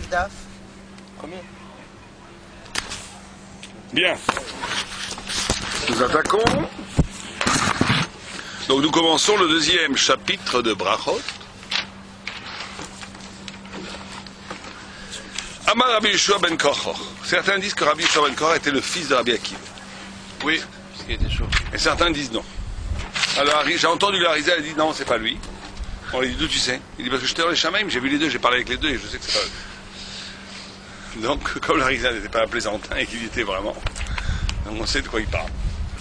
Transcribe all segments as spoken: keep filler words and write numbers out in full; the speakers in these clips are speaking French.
neuf daf. Combien? Bien. Nous attaquons. Donc nous commençons le deuxième chapitre de Brachot. Amar Rabbi Yeshua ben Korchor. Certains disent que Rabbi Yeshua ben Korchor était le fils de Rabbi Akiva. Oui, parce qu'il était chaud. Et certains disent non. Alors j'ai entendu l'Arizal, il dit non, c'est pas lui. On lui dit d'où tu sais? Il dit parce que j'étais dans les Shamaim, j'ai vu les deux, j'ai parlé avec les deux et je sais que c'est pas eux. Donc comme l'Arizal n'était pas un plaisantin et qu'il y était vraiment, donc on sait de quoi il parle.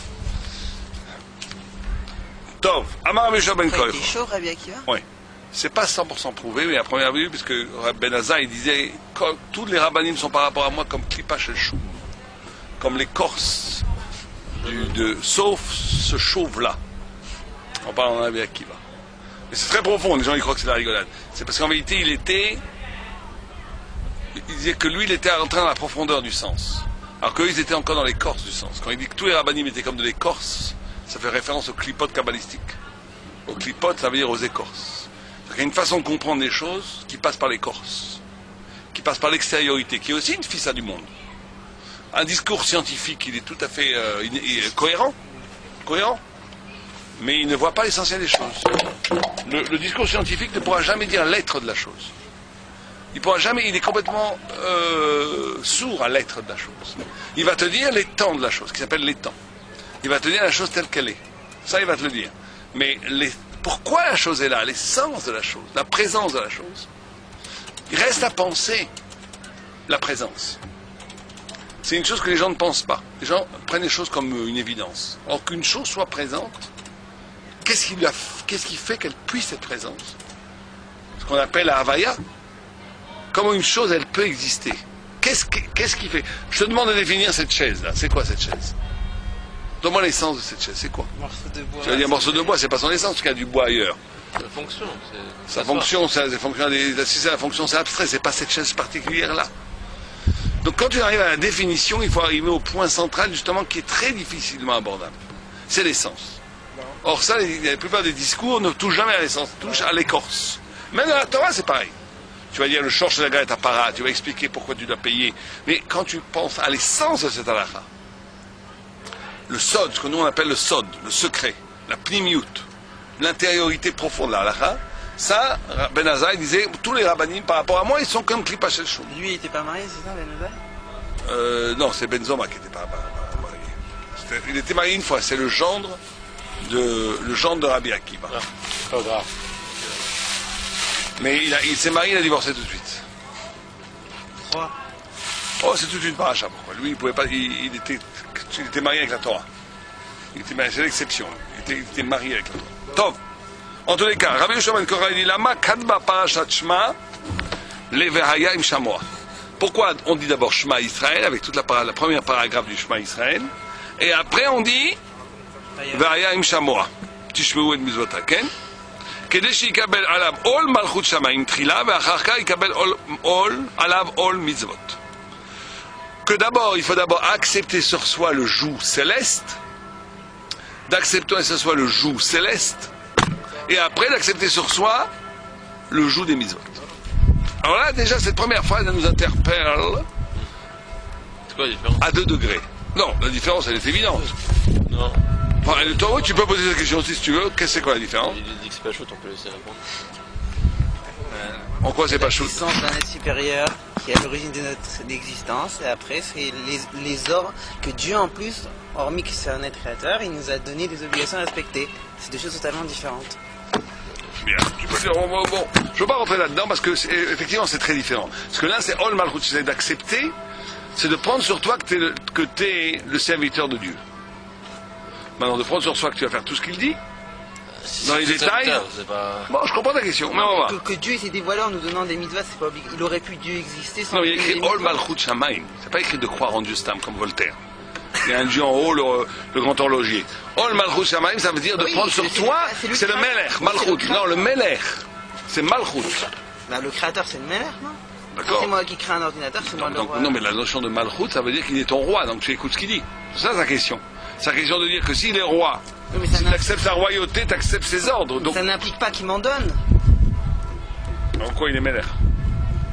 Tov, Amar Rabbi Yeshua ben Korchor. Il était chaud, Rabbi Akiva? Oui. C'est pas cent pour cent prouvé, mais à première vue, puisque Ben Azai il disait que tous les rabbinim sont par rapport à moi comme Klippa Shel Chou, comme l'écorce, du, de, sauf ce chauve-là, en parlant de Rabbi Akiva. Mais c'est très profond, les gens ils croient que c'est la rigolade. C'est parce qu'en vérité, il était. Il disait que lui, il était entré dans la profondeur du sens, alors qu'eux, ils étaient encore dans l'écorce du sens. Quand il dit que tous les rabbinim étaient comme de l'écorce, ça fait référence aux clipotes kabbalistiques. Aux clipotes, ça veut dire aux écorces. Il y a une façon de comprendre les choses qui passe par l'écorce, qui passe par l'extériorité, qui est aussi une fissa du monde. Un discours scientifique, il est tout à fait euh, il est cohérent, cohérent, mais il ne voit pas l'essentiel des choses. Le, le discours scientifique ne pourra jamais dire l'être de la chose. Il pourra jamais, il est complètement euh, sourd à l'être de la chose. Il va te dire les temps de la chose, qui s'appelle les temps. Il va te dire la chose telle qu'elle est. Ça, il va te le dire. Mais les pourquoi la chose est là, l'essence de la chose, la présence de la chose. Il reste à penser la présence. C'est une chose que les gens ne pensent pas. Les gens prennent les choses comme une évidence. Alors qu'une chose soit présente, qu'est-ce qui, lui a, qu'est-ce qui fait qu'elle puisse être présente? Ce qu'on appelle la Havaya. Comment une chose, elle peut exister? Qu'est-ce qui, qu'est-ce qui fait? Je te demande de définir cette chaise-là. C'est quoi cette chaise? Donne-moi l'essence de cette chaise, c'est quoi? Morceau de bois. Tu vas dire morceau de bois, c'est pas son essence, parce qu'il y a du bois ailleurs. Sa fonction, c'est... Sa fonction, ça, c'est fonction des, si c'est la fonction, c'est abstrait, c'est pas cette chaise particulière-là. Donc quand tu arrives à la définition, il faut arriver au point central, justement, qui est très difficilement abordable. C'est l'essence. Or ça, les, la plupart des discours ne touchent jamais à l'essence, touchent à l'écorce. Même dans la Torah, c'est pareil. Tu vas dire le shorsh de la galette à para, tu vas expliquer pourquoi tu dois payer. Mais quand tu penses à l'essence de cette halakha, le sod, ce que nous on appelle le sod, le secret, la pnimiout, l'intériorité profonde de la halakha, ça, Ben Azai disait, tous les rabbanim par rapport à moi, ils sont comme Klippa Shel Chou. Lui, il était pas marié, c'est ça, Ben Azai? euh, Non, c'est Ben Zoma qui n'était pas marié. C'était, il était marié une fois, c'est le gendre de, le gendre de Rabbi Akiva. Ah, pas grave. Mais il, a, il s'est marié, il a divorcé tout de suite. Trois. Oh, c'est toute une paracha, pourquoi? Lui, il pouvait pas, il, il, était, il était marié avec la Torah. Il était marié, c'est l'exception. Il était, il était marié avec la Torah. Tov. En tous les cas, Rabbi Yeshua ben Korchor dit Lama kadba parashat Shema levehaya im shamoa. Pourquoi on dit d'abord Shema Israël avec toute la, para, la première paragraphe du Shema Israël, et après on dit vehaya im shamoa. Tishmeu et mizvota, ken? כדי שיקבל עליו עול מלכות שמיים תחילה ואחר כך יקבל עול עליו עול מצוות. Que d'abord, il faut d'abord accepter sur soi le joug céleste, d'accepter sur soi le joug céleste, et après d'accepter sur soi le joug des mitzvot. Alors là, déjà, cette première phrase, elle nous interpelle. C'est quoi la différence? À deux degrés. Non, la différence, elle est évidente. Non. Enfin, toi, tu peux poser cette question aussi si tu veux. Qu'est-ce que c'est quoi la différence? Il dit que c'est pas chaud, on peut laisser répondre. En quoi c'est pas chaud? L'existence d'un être supérieur qui est à l'origine de notre existence, et après, c'est les, les ordres que Dieu, en plus, hormis que c'est un être créateur, il nous a donné des obligations à respecter. C'est deux choses totalement différentes. Bien, tu peux dire, bon, bon, bon. Je ne veux pas rentrer là-dedans parce que, c'est, effectivement, c'est très différent. Parce que là, c'est Ol Malchut, c'est d'accepter, c'est de prendre sur toi que tu es le, que t'es le serviteur de Dieu. Maintenant, de prendre sur soi que tu vas faire tout ce qu'il dit, Si dans les c'est détails. ça, c'est pas... Bon, je comprends ta question, mais on va Que, voir. que Dieu s'est dévoilé en nous donnant des mitzvahs, c'est pas obligé. Il aurait pu Dieu exister sans. Non, il y a écrit des Ol mitzvahs. Malchut Shamaim. C'est pas écrit de croire en Dieu Stam comme Voltaire. Il y a un Dieu en haut, le, le grand horloger. Ol Malchut Shamaim, ça veut dire de Oui, prendre c'est- sur c'est- toi, c'est lui c'est qui le crée. Melech, C'est le Malchut. créateur. Non, le Melech, c'est Malchut. Bah, le créateur, c'est le Melech, non? D'accord. C'est moi qui crée un ordinateur, c'est moi Donc, le donc, roi. non, mais la notion de Malchut, ça veut dire qu'il est ton roi, donc tu écoutes ce qu'il dit. C'est ça sa question. Sa question de dire que s'il est roi, Oui, mais ça si tu n'a- acceptes sa royauté, tu acceptes ses ordres. Donc, Ça n'implique pas qu'il m'en donne. en quoi il est Melech?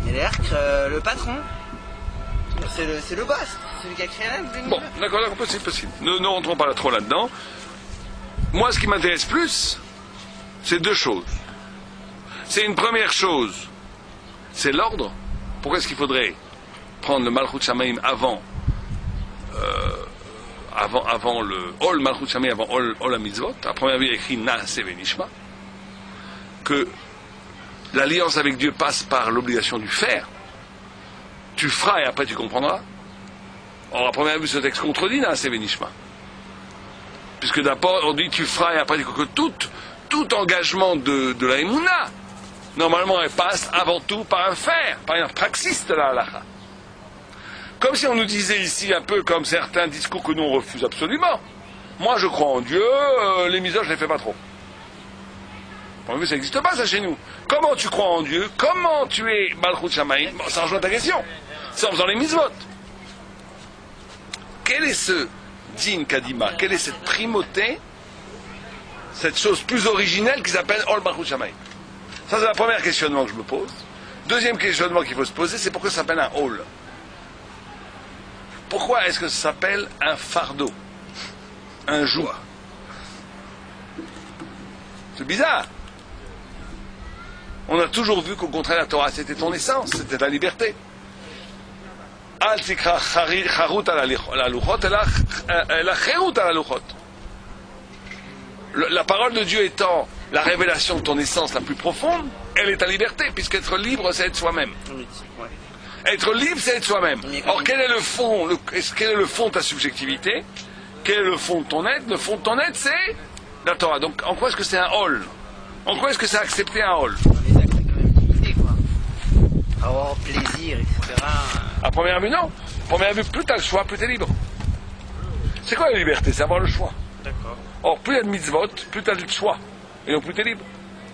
Et l'air, euh, le patron. C'est le, c'est le boss, celui qui a créé la Bon, d'accord, d'accord, possible, possible. Ne, ne rentrons pas là trop là-dedans. Moi, ce qui m'intéresse plus, c'est deux choses. C'est une première chose, c'est l'ordre. Pourquoi est-ce qu'il faudrait prendre le Malchut Shamaim avant, euh, avant, avant le Ol Malchut Shamaim, avant Ol, Ol HaMitzvot? À première vue, il y a écrit Naaseh Venishma. Que l'alliance avec Dieu passe par l'obligation du faire. Tu feras et après tu comprendras. Or, à première vue, ce texte contredit Naaseh Venishma. Puisque d'abord, on dit tu feras et après tu que tout, tout engagement de, de la Emouna, normalement, elle passe avant tout par un faire, par un praxis de la halakha. Comme si on nous disait ici, un peu comme certains discours que nous on refuse absolument. Moi, je crois en Dieu, euh, les mitzvot, je ne les fais pas trop. Ça n'existe pas, ça, chez nous. Comment tu crois en Dieu? Comment tu es Malchut Shamaim? Bon, ça rejoint ta question. C'est en faisant les mitzvot. Quel est ce din kadima? Quelle est cette primauté, cette chose plus originelle qui s'appelle Ol Malchut Shamaim? Ça, c'est le premier questionnement que je me pose. Deuxième questionnement qu'il faut se poser, c'est pourquoi ça s'appelle un Ol? Pourquoi est-ce que ça s'appelle un fardeau? Un joug? C'est bizarre. On a toujours vu qu'au contraire, la Torah, c'était ton essence, c'était la liberté. Al tikra charut ala luchot, la cherut ala luchot. La parole de Dieu étant la révélation de ton essence la plus profonde, elle est ta liberté, puisqu'être libre, c'est être soi-même. Être libre, c'est être soi-même. Or, quel est le fond, le, quel est le fond de ta subjectivité? Quel est le fond de ton être? Le fond de ton être, c'est la Torah. Donc, en quoi est-ce que c'est un hall? En quoi est-ce que c'est accepter un hall? Les actes quand même limité, quoi. Avoir plaisir, et cetera. À première vue, non. À première vue, plus tu as le choix, plus tu es libre. C'est quoi la liberté? C'est avoir le choix. D'accord. Or, plus il y a de mitzvot, plus tu as le choix. Et donc, plus tu es libre.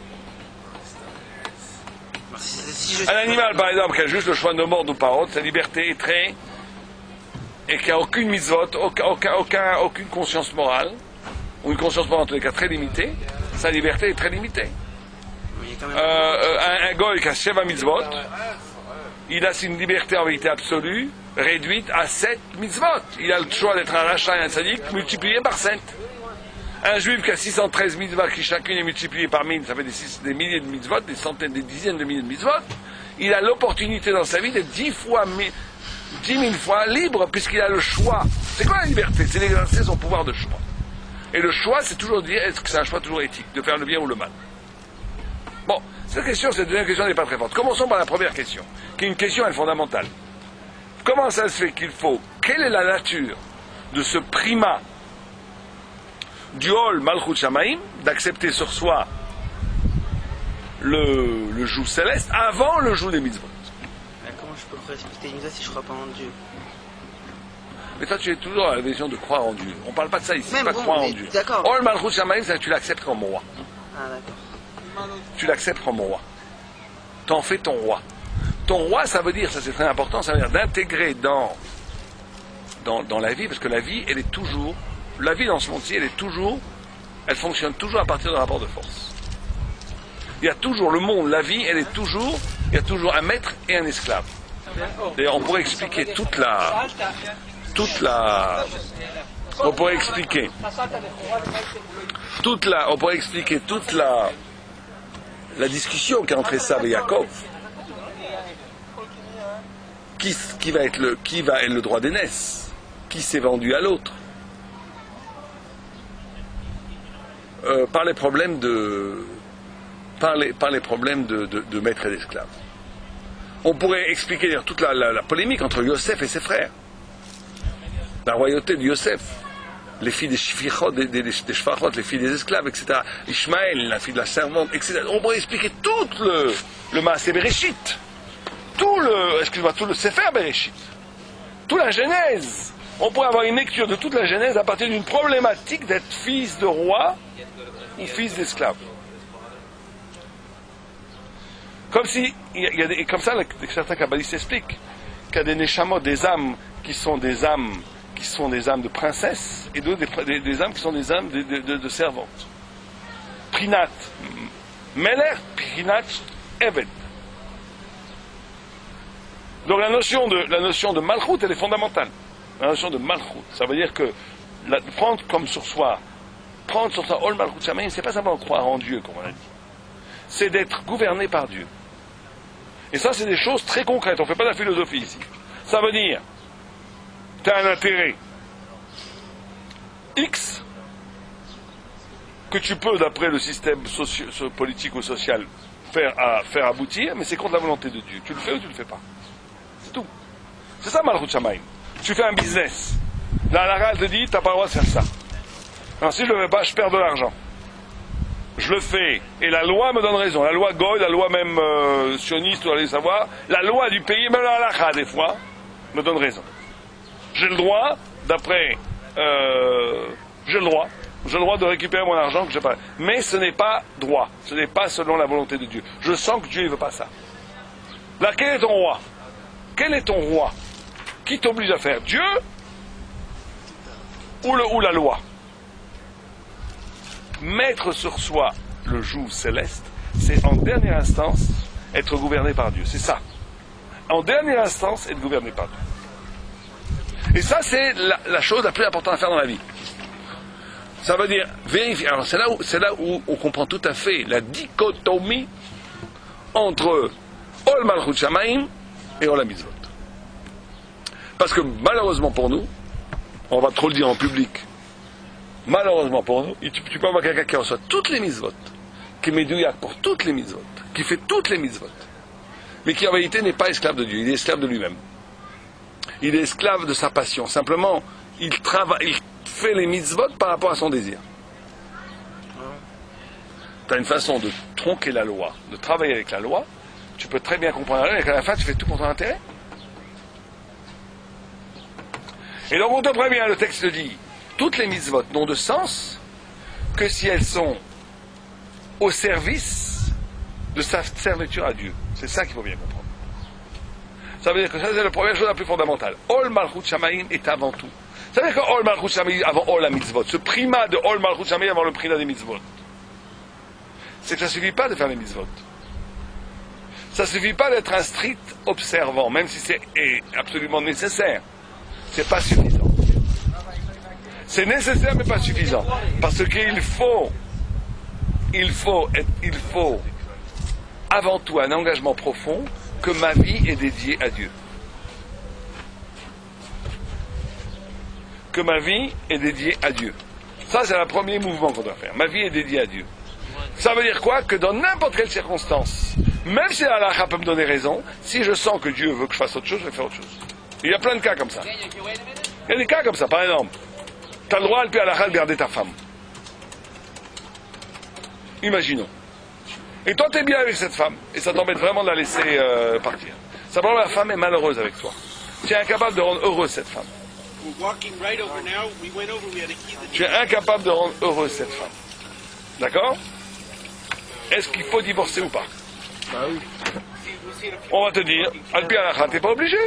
Si, si je Un animal, par exemple, qui a juste le choix de mordre ou pas autre, sa liberté est très... et qui n'a aucune mitzvot, aucun, aucun, aucun, aucune conscience morale, ou une conscience morale en tous les cas très limitée, sa liberté est très limitée. Euh, euh, un, un goy qui a Sheva mitzvot, il a une liberté en vérité absolue, réduite à sept mitzvot. Il a le choix d'être un rachat et un sadique multiplié par sept. Un juif qui a six cent treize mitzvot, qui chacune est multipliée par mille, ça fait des, six, des milliers de mitzvot, des centaines, des dizaines de milliers de mitzvot. Il a l'opportunité dans sa vie d'être dix fois, dix mille fois libre, puisqu'il a le choix. C'est quoi la liberté? C'est d'exercer son pouvoir de choix. Et le choix, c'est toujours dire, est-ce que c'est un choix toujours éthique, de faire le bien ou le mal? Bon, cette question, cette deuxième question n'est pas très forte. Commençons par la première question, qui est une question fondamentale. Comment ça se fait qu'il faut, quelle est la nature de ce primat du Ol Malchut Shamaim, d'accepter sur soi le, le joug céleste avant le joug des mitzvot? Comment je peux précipiter une si je crois pas en Dieu? Mais toi, tu es toujours à la vision de croire en Dieu. On ne parle pas de ça ici, Même pas de bon, croire en mais Dieu. d'accord. Ol Malchut Shamaim, tu l'acceptes comme roi. Ah d'accord. Tu l'acceptes comme roi. T'en fais ton roi. Ton roi, ça veut dire, ça c'est très important, ça veut dire d'intégrer dans, dans, dans la vie, parce que la vie, elle est toujours, la vie dans ce monde-ci, elle est toujours, elle fonctionne toujours à partir d'un rapport de force. Il y a toujours le monde, la vie, elle est toujours, il y a toujours un maître et un esclave. D'ailleurs, on pourrait expliquer toute la, toute la, on pourrait expliquer, toute la, on pourrait expliquer toute la, la discussion qui a entre Esav et Yaakov. Qui, qui va être le, qui va être le droit d'aînesse? Qui s'est vendu à l'autre? euh, Par les problèmes de, par les, par les problèmes de, de, de maître et d'esclave. On pourrait expliquer d'ailleurs toute la, la, la polémique entre Yosef et ses frères, la royauté de Yosef, les filles des Shfichot, des, des, des Shfachot, les filles des esclaves, et cetera. Ishmaël, la fille de la servante, et cetera. On pourrait expliquer tout le, le Maaseh Bereshit, tout le, excuse-moi, tout le Sefer Bereshit, toute la Genèse. On pourrait avoir une lecture de toute la Genèse à partir d'une problématique d'être fils de roi ou fils d'esclave. Comme si, il y a, il y a des, comme ça, certains kabbalistes expliquent qu'il y a des neshamot, des âmes qui sont des âmes qui sont des âmes de princesses, et d'autres des, des, des âmes qui sont des âmes de, de, de, de servantes. Prinat Meler, Prinat Eved. Donc la notion de, la notion de malchut, elle est fondamentale. La notion de malchut, ça veut dire que la, prendre comme sur soi, prendre sur soi, ol malchut shamayim, c'est pas simplement croire en Dieu, comme on a dit. C'est d'être gouverné par Dieu. Et ça, c'est des choses très concrètes. On ne fait pas de la philosophie ici. Ça veut dire, tu as un intérêt X que tu peux, d'après le système socio- politique ou social, faire, à, faire aboutir, mais c'est contre la volonté de Dieu. Tu le fais ou tu le fais pas. C'est tout. C'est ça, malchut shamayim. Tu fais un business. La halakha, elle te dit, tu n'as pas le droit de faire ça. Alors si je ne le fais pas, je perds de l'argent. Je le fais, et la loi me donne raison. La loi Goy, la loi même euh, sioniste, vous allez savoir, la loi du pays, même la halakha, des fois, me donne raison. J'ai le droit, d'après... Euh, j'ai le droit. J'ai le droit de récupérer mon argent que j'ai pas. Mais ce n'est pas droit. Ce n'est pas selon la volonté de Dieu. Je sens que Dieu ne veut pas ça. Là, quel est ton roi? Quel est ton roi? Qui t'oblige à faire? Dieu ou, le, ou la loi? Mettre sur soi le joug céleste, c'est en dernière instance être gouverné par Dieu. C'est ça. En dernière instance, être gouverné par Dieu. Et ça, c'est la, la chose la plus importante à faire dans la vie. Ça veut dire vérifier. Alors, c'est là où, c'est là où on comprend tout à fait la dichotomie entre Ol Malchut Shamayim et Ol HaMitzvot. Parce que malheureusement pour nous, on va trop le dire en public, malheureusement pour nous, tu, tu peux avoir quelqu'un qui reçoit toutes les mitzvot, qui est médouillac pour toutes les mitzvot, qui fait toutes les mitzvot, mais qui en réalité n'est pas esclave de Dieu, il est esclave de lui-même. Il est esclave de sa passion. Simplement, il travaille, il fait les mitzvot par rapport à son désir. Tu as une façon de tronquer la loi, de travailler avec la loi, tu peux très bien comprendre la loi, et qu'à la fin, tu fais tout pour ton intérêt. Et donc on te prévient, le texte dit, toutes les mitzvot n'ont de sens que si elles sont au service de sa servitude à Dieu. C'est ça qu'il faut bien comprendre. Ça veut dire que ça, c'est la première chose la plus fondamentale. Ol Malchut Shamayim est avant tout. Ça veut dire que Ol Malchut Shamayim avant Ol HaMitzvot, ce primat de Ol Malchut Shamayim avant le primat des mitzvot, c'est que ça ne suffit pas de faire les mitzvot. Ça ne suffit pas d'être un strict observant, même si c'est absolument nécessaire. C'est pas suffisant. C'est nécessaire mais pas suffisant. Parce qu'il faut, il faut, être, il faut avant tout un engagement profond que ma vie est dédiée à Dieu. Que ma vie est dédiée à Dieu. Ça, c'est le premier mouvement qu'on doit faire. Ma vie est dédiée à Dieu. Ça veut dire quoi? Que dans n'importe quelle circonstance, même si la halakha peut me donner raison, si je sens que Dieu veut que je fasse autre chose, je vais faire autre chose. Il y a plein de cas comme ça. Il y a des cas comme ça, par exemple. Tu as le droit, à la halakha, de garder ta femme. Imaginons. Et toi, tu es bien avec cette femme, et ça t'embête vraiment de la laisser euh, partir. Simplement, la femme est malheureuse avec toi. Tu es incapable de rendre heureuse cette femme. Tu es incapable de rendre heureuse cette femme. D'accord? Est-ce qu'il faut divorcer ou pas? Bah oui. On va te dire, Alpi Halakha, t'es pas obligé.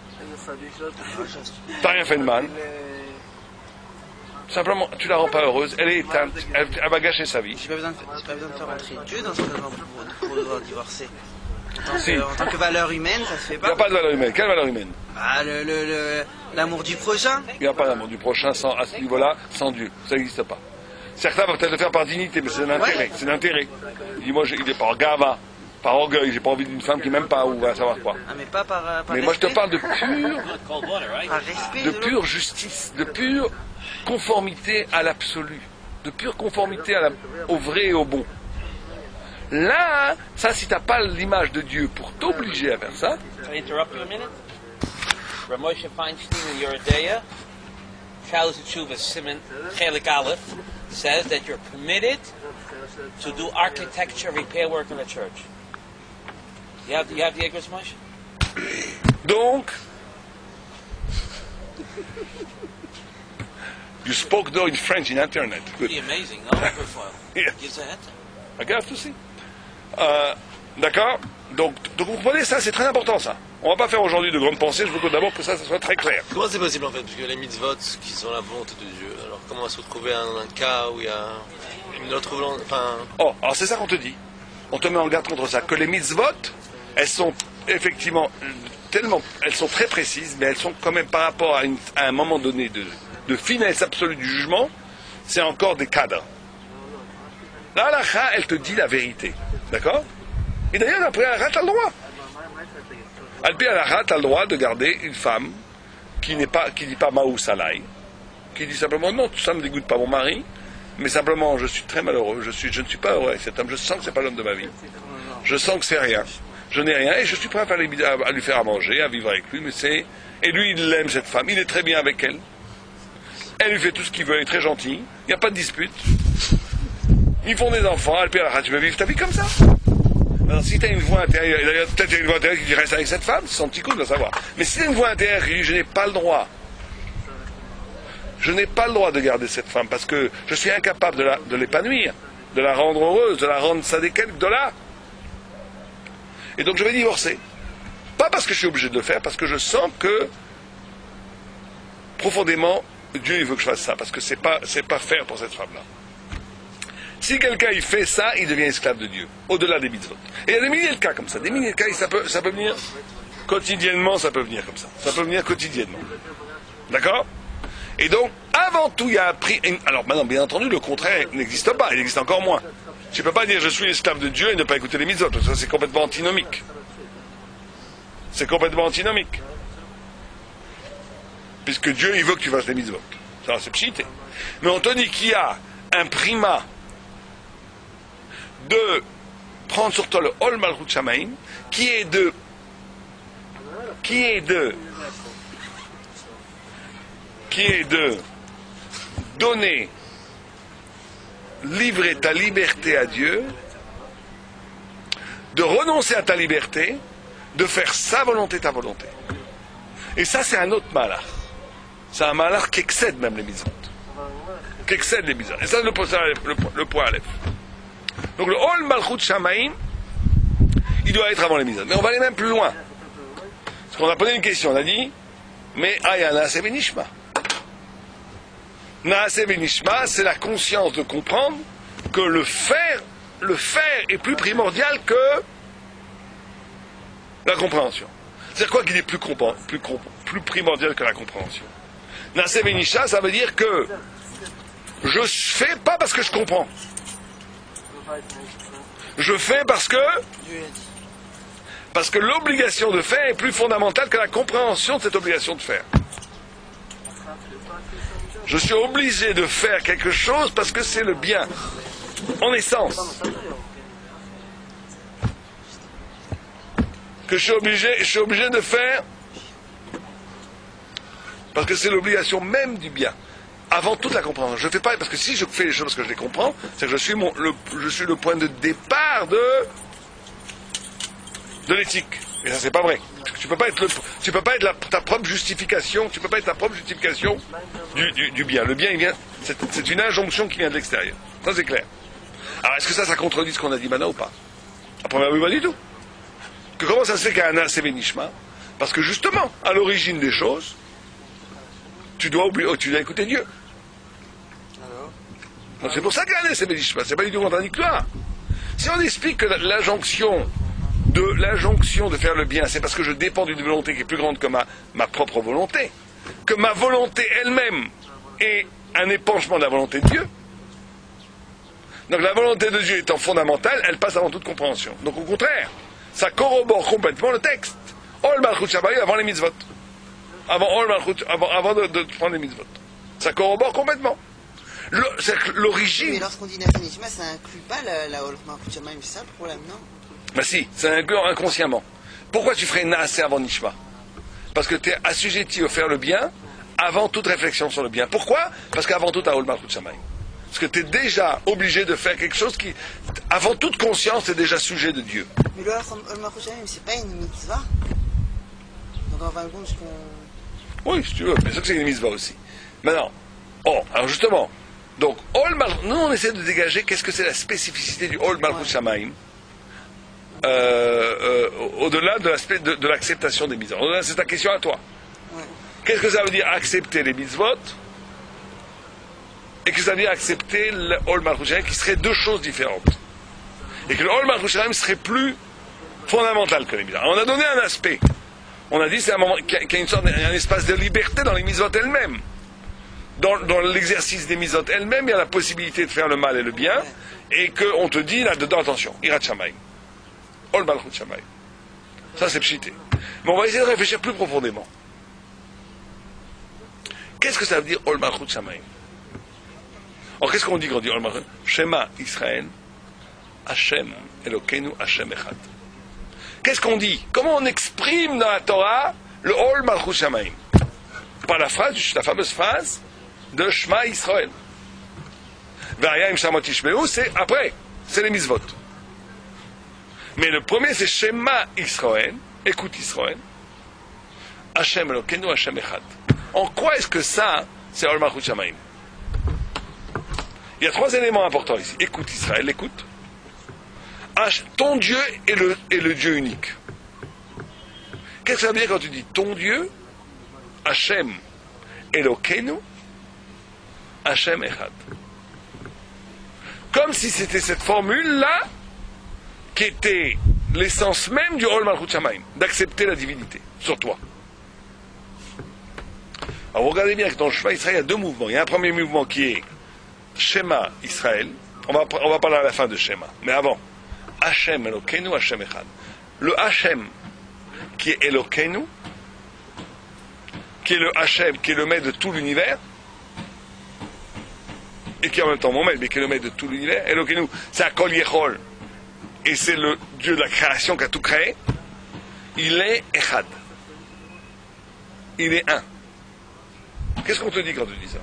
T'as rien fait de mal. Simplement, tu la rends pas heureuse, elle est éteinte, elle, elle va gâcher sa vie. J'ai pas besoin de, j'ai pas besoin de faire rentrer Dieu dans ce moment pour, pour devoir divorcer. En tant, Si. que, en tant que valeur humaine, ça se fait Il pas. n'y a pas de valeur humaine. Quelle valeur humaine? Ah, le, le, le- l'amour du prochain. Il n'y a pas d'amour du prochain sans, à ce niveau-là, sans Dieu. Ça n'existe pas. Certains vont peut-être le faire par dignité, mais c'est un intérêt. Ouais. C'est un intérêt. Il dit, moi, je- il est par gava, par orgueil, j'ai pas envie d'une femme qui m'aime pas ou va savoir quoi. Ah, mais pas par, euh, par Mais moi, je te respect. parle de pure, Par respect de de pure justice, de pure conformité à l'absolu, de pure conformité à la- au vrai et au bon. Là, ça, si t'as pas l'image de Dieu pour t'obliger à faire ça, Can I interrupt you a minute? Rav Moshe Feinstein in Yeridea, Shalos Tshuva Simon Chelik Aleph, says that you're permitted to do architecture repair work in a church. You have, you have the Igros Moshe? donc, you spoke though in French in internet. Good. Pretty amazing, no? Profile. Yeah. Gives a head. I got to see. Euh, D'accord? Donc, donc, vous comprenez ça, c'est très important ça. On va pas faire aujourd'hui de grandes pensées, je veux que d'abord que ça, ça soit très clair. Comment c'est possible en fait? Parce que les mitzvot qui sont la volonté de Dieu, alors comment se retrouver dans un cas où il y a une autre volonté, enfin... Oh, alors c'est ça qu'on te dit. On te met en garde contre ça. Que les mitzvot, elles sont effectivement tellement, elles sont très précises, mais elles sont quand même par rapport à, une, à un moment donné de, de finesse absolue du jugement, c'est encore des cadres. La halakha, elle te dit la vérité, d'accord? Et d'ailleurs, après la halakha, t'as le droit. Alpi halakha, t'as le droit de garder une femme qui n'est pas, qui dit pas Maou Salai, qui dit simplement non, tout ça ne me dégoûte pas mon mari, mais simplement je suis très malheureux, je, suis, je ne suis pas heureux avec cet homme, je sens que c'est pas l'homme de ma vie, je sens que c'est rien, je n'ai rien et je suis prêt à, faire les, à, à lui faire à manger, à vivre avec lui, mais c'est et lui il aime cette femme, il est très bien avec elle, elle lui fait tout ce qu'il veut, elle est très gentille, il n'y a pas de dispute, ils font des enfants, Alpi halakha, tu veux vivre ta vie comme ça? Alors si tu as une voix intérieure, peut-être une voix intérieure qui dit reste avec cette femme, c'est son petit coup de le savoir. Mais si tu as une voix intérieure qui dit je n'ai pas le droit, je n'ai pas le droit de garder cette femme parce que je suis incapable de, la, de l'épanouir, de la rendre heureuse, de la rendre sadéquelle, de là. Et donc je vais divorcer. Pas parce que je suis obligé de le faire, parce que je sens que profondément Dieu il veut que je fasse ça, parce que c'est pas, c'est pas faire pour cette femme-là. Si quelqu'un il fait ça, il devient esclave de Dieu, au-delà des mitzvot. Et il y a des milliers de cas comme ça, des milliers de cas, ça peut, ça peut venir quotidiennement, ça peut venir comme ça. Ça peut venir quotidiennement. D'accord? Et donc, avant tout, il y a un prix. Alors maintenant, bien entendu, le contraire n'existe pas, il existe encore moins. Tu ne peux pas dire je suis esclave de Dieu et ne pas écouter les mitzvot, parce que ça c'est complètement antinomique. C'est complètement antinomique. Puisque Dieu, il veut que tu fasses les mitzvot. Ça, c'est pchité. Mais on te dit qu'il y a un primat de prendre sur toi le Ol Malchut Shamaim, qui est de qui est de qui est de donner, livrer ta liberté à Dieu, de renoncer à ta liberté, de faire sa volonté ta volonté. Et ça c'est un autre malach. C'est un malach qui excède même les mitzvot. Qui excède les mitzvot. Et ça c'est le, le, le point Aleph. Donc le Ol Malchut Shamaim, il doit être avant les mitzvot. Mais on va aller même plus loin. Parce qu'on a posé une question, on a dit, mais Aya Naaseh Benishma. Naaseh Benishma, c'est la conscience de comprendre que le faire, le faire est plus primordial que la compréhension. C'est-à-dire quoi qu'il est plus, plus, plus primordial que la compréhension? Naaseh Benishma, ça veut dire que je fais pas parce que je comprends. Je fais parce que parce que l'obligation de faire est plus fondamentale que la compréhension de cette obligation de faire. Je suis obligé de faire quelque chose parce que c'est le bien, en essence. Que je suis obligé, je suis obligé de faire parce que c'est l'obligation même du bien. Avant toute la compréhension. Je ne fais pas, parce que si je fais les choses parce que je les comprends, c'est que je suis, mon, le, je suis le point de départ de, de l'éthique. Et ça, c'est pas vrai. Tu peux pas être, le, tu peux pas être la, ta propre justification, tu peux pas être ta propre justification du, du, du bien. Le bien, il vient, c'est, c'est une injonction qui vient de l'extérieur. Ça, c'est clair. Alors, est-ce que ça, ça contredit ce qu'on a dit maintenant ou pas? À première vue, pas du tout. Que comment ça se fait qu'il y a un Naaseh Benishma? Parce que justement, à l'origine des choses, tu dois oublier, oh, tu dois écouter Dieu. Donc c'est pour ça qu'il y a un Naaseh Benishma, c'est pas du tout contradictoire. Si on explique que l'injonction de l'injonction de faire le bien, c'est parce que je dépends d'une volonté qui est plus grande que ma, ma propre volonté, que ma volonté elle-même est un épanchement de la volonté de Dieu. Donc la volonté de Dieu étant fondamentale, elle passe avant toute compréhension. Donc au contraire, ça corrobore complètement le texte. Ol Malchut Shamaim avant les mitzvot. Avant, avant, avant de, de prendre les mitzvot. Ça corrobore complètement. Le, c'est l'origine. Mais lorsqu'on dit Naaseh Benishma, ça inclut pas la, la Ol Malchut Shamaim, c'est ça le problème, non? Ben si, ça inclut inconsciemment. Pourquoi tu ferais Naaseh avant Nishma? Parce que tu es assujetti à faire le bien avant toute réflexion sur le bien. Pourquoi? Parce qu'avant tout, tu as Ol Malchut Shamaim. Parce que tu es déjà obligé de faire quelque chose qui, avant toute conscience, tu es déjà sujet de Dieu. Mais le Ol Malchut Shamaim, c'est pas une mitzvah? Donc en fin de compte, ce qu'on... Oui, si tu veux, bien sûr que c'est une mitzvah aussi. Maintenant, oh, alors justement, donc, Ol Malchut, nous on essaie de dégager qu'est-ce que c'est la spécificité du Ol Malchut Shamaim, euh, euh, au-delà de l'aspect de, de l'acceptation des mitzvot. C'est ta question à toi. Ouais. Qu'est-ce que ça veut dire accepter les mitzvot et que ça veut dire accepter le Ol Malchut Shamaim, qui seraient deux choses différentes. Et que le Ol Malchut Shamaim serait plus fondamental que les mitzvot. On a donné un aspect On a dit c'est un moment qu'il y a, qu'il y a une sorte, un espace de liberté dans les mitzvot elles-mêmes. Dans, dans l'exercice des mitzvot elles-mêmes, il y a la possibilité de faire le mal et le bien, et qu'on te dit là-dedans, attention, Irat Shamayim. Ol Malchut Shamayim. Ça c'est pchité. Mais on va essayer de réfléchir plus profondément. Qu'est-ce que ça veut dire Ol Malchut Shamayim? Alors qu'est-ce qu'on dit quand on dit Ol Malchut? Shema Israël, Hashem Elokeinu Hashem Echad. Qu'est-ce qu'on dit? Comment on exprime dans la Torah le Ol Malchut Shamayim? Par la phrase, la fameuse phrase de Shema Israël. V'ayim Shamot Yishmeu, c'est après, c'est les mitzvot. Mais le premier c'est Shema Israël, écoute Israël, Hashem Elokeinu Hashem Echad. En quoi est-ce que ça, c'est Ol Malchut Shamayim? Il y a trois éléments importants ici. Écoute Israël, écoute. Ton Dieu est le, est le Dieu unique. Qu'est-ce que ça veut dire quand tu dis ton Dieu, Hashem Elokeinu, Hashem Echad? Comme si c'était cette formule-là qui était l'essence même du Ol Malchut Shamayim, d'accepter la divinité sur toi. Alors vous regardez bien que dans le Shema Israël, il y a deux mouvements. Il y a un premier mouvement qui est Shema Israël. On va, on va parler à la fin de Shema. Mais avant, Hashem Elokeinu, Hashem Echad. Le Hashem, qui est Elokeinu, qui est le Hashem, qui est le maître de tout l'univers, et qui est en même temps mon maître, mais qui est le maître de tout l'univers. Elokeinu, c'est Akol Yechol, et c'est le Dieu de la création qui a tout créé. Il est Echad. Il est un. Qu'est-ce qu'on te dit quand tu dis ça?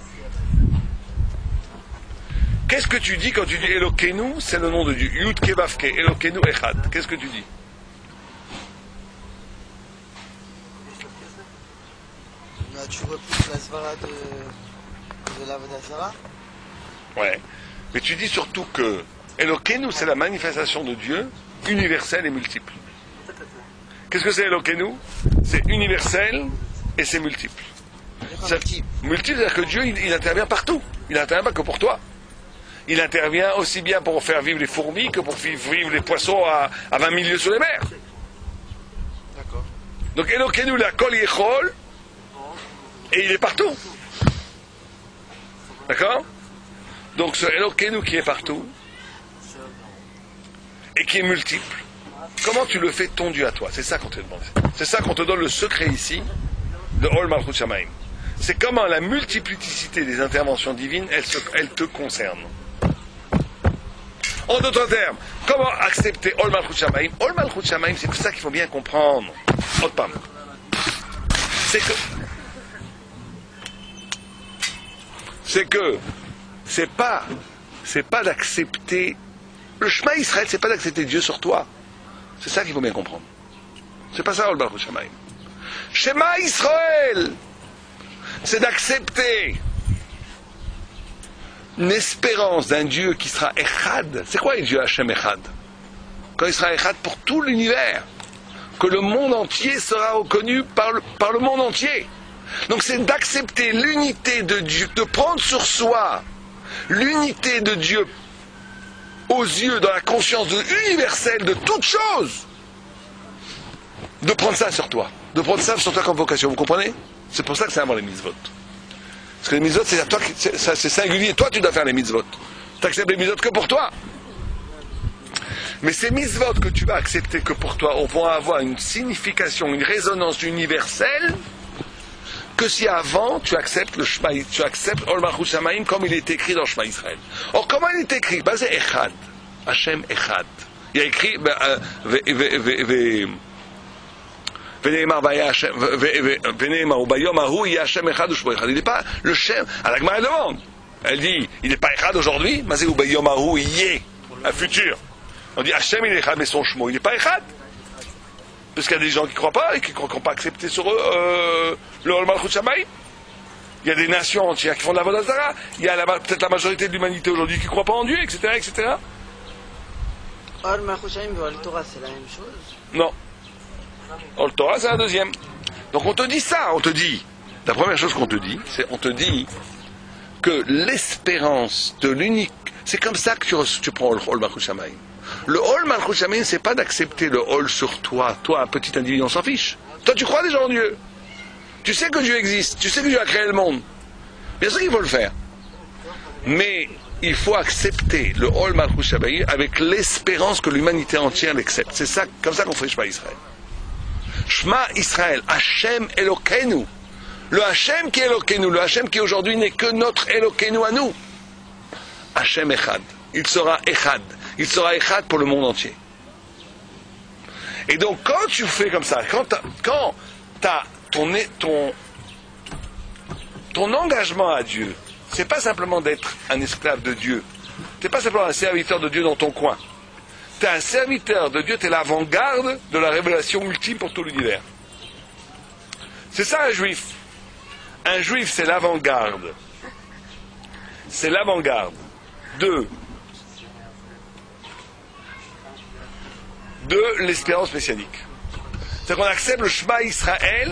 Qu'est-ce que tu dis quand tu dis Elokeinu, c'est le nom de Dieu. Yud Kevavke, Elokeinu Echad. Qu'est-ce que tu dis? Là, tu replies la svara de, de la Vodazara. Ouais. Mais tu dis surtout que Elokeinu, c'est la manifestation de Dieu universelle et multiple. Qu'est-ce que c'est Elokeinu? C'est universel et c'est multiple. C'est multiple, c'est-à-dire que Dieu, il, il intervient partout. Il n'intervient pas que pour toi. Il intervient aussi bien pour faire vivre les fourmis que pour faire vivre les poissons à, à vingt mille lieues sur les mers. D'accord. Donc Elokeinu, la Kol Yechol, et il est partout. D'accord? Donc ce Elokeinu qui est partout, et qui est multiple, comment tu le fais ton Dieu à toi? C'est ça qu'on te demande. C'est ça qu'on te donne le secret ici de Ol Malchut Shamayim. C'est comment la multiplicité des interventions divines, elle, se, elle te concerne. En d'autres termes, comment accepter Ol Malchut Shamayim? Ol Malchut Shamayim, c'est ça qu'il faut bien comprendre. Otpam. C'est que c'est que c'est pas c'est pas d'accepter le Shema Israël, c'est pas d'accepter Dieu sur toi. C'est ça qu'il faut bien comprendre. C'est pas ça Ol Malchut Shamayim. Shema Israël, c'est d'accepter une espérance d'un Dieu qui sera Echad. C'est quoi un Dieu Hashem Echad? Quand il sera Echad pour tout l'univers, que le monde entier sera reconnu par le, par le monde entier. Donc c'est d'accepter l'unité de Dieu, de prendre sur soi l'unité de Dieu aux yeux, dans la conscience de, universelle de toute chose, de prendre ça sur toi, de prendre ça sur toi comme vocation. Vous comprenez? C'est pour ça que c'est avant les mitzvot. Parce que les mitzvot, c'est à toi, c'est, ça, c'est singulier. Toi, tu dois faire les mitzvot. Tu acceptes les mitzvot que pour toi. Mais ces mitzvot que tu vas accepter que pour toi vont avoir une signification, une résonance universelle, que si avant tu acceptes le Shema, tu acceptes Ol Malchut Shamayim comme il est écrit dans Shema Israël. Or, comment il est écrit? Ben, c'est Echad. Hashem Echad. Il y a écrit ben, euh, ve, ve, ve, ve, il n'est pas le Shem. À la Gemara, elle demande. Elle dit, il n'est pas Echad aujourd'hui, mais c'est Ubayomahu, il y est, un futur. On dit Hashem il est Echad, mais son Shemo, il n'est pas Echad. Parce qu'il y a des gens qui ne croient pas et qui ne croient pas accepter sur eux euh, le Ol Malchut Shamayim. Il y a des nations entières qui font de la Vodazara. Il y a la, peut-être la majorité de l'humanité aujourd'hui qui ne croit pas en Dieu, et cetera, et cetera. Ol Malchut Shamayim et Ol Torah, c'est la même chose? Non. Ol Torah, c'est la deuxième. Donc on te dit ça, on te dit. La première chose qu'on te dit, c'est on te dit que l'espérance de l'unique. C'est comme ça que tu, tu prends le Ol Malchut Shamayim. Le Ol Malchut Shamayim, c'est pas d'accepter le Ol sur toi. Toi, un petit individu, on s'en fiche. Toi, tu crois déjà en Dieu. Tu sais que Dieu existe. Tu sais que Dieu a créé le monde. Bien sûr qu'il faut le faire. Mais il faut accepter le Ol Malchut Shamayim avec l'espérance que l'humanité entière l'accepte. C'est ça, comme ça qu'on fait Shema Israël. Shema Israël, Hashem Elokeinu. Le Hashem qui est Elokeinu, le Hashem qui aujourd'hui n'est que notre Elokeinu à nous. Hashem Echad. Il sera Echad. Il sera Echad pour le monde entier. Et donc quand tu fais comme ça, quand tu as ton, ton, ton engagement à Dieu, c'est pas simplement d'être un esclave de Dieu. Tu n'es pas simplement un serviteur de Dieu dans ton coin. Tu es un serviteur de Dieu, tu es l'avant-garde de la révélation ultime pour tout l'univers. C'est ça un juif. Un juif, c'est l'avant-garde. C'est l'avant-garde de, de l'espérance messianique. C'est-à-dire qu'on accepte le Shema Israël,